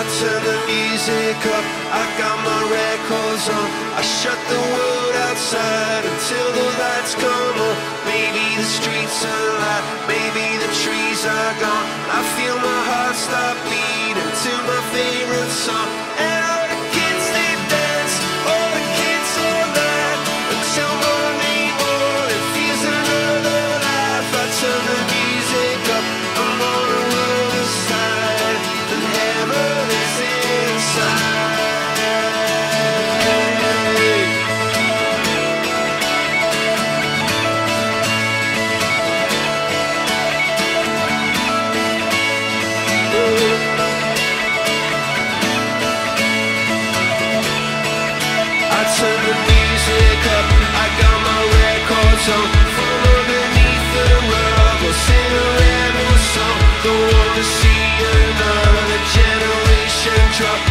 turn the music up, I got my records on. I shut the world outside until the lights come on. Maybe the streets are alive, maybe the trees are gone. I feel my heart stop beating to my favorite song. And all the kids, they dance, all the kids all night, until morning feels another life. I turn the music up, I'm on the other side, and heaven is inside. Turn the music up, I got my records on. From underneath the rug, we'll sing a rebel song. Don't wanna see another generation drop.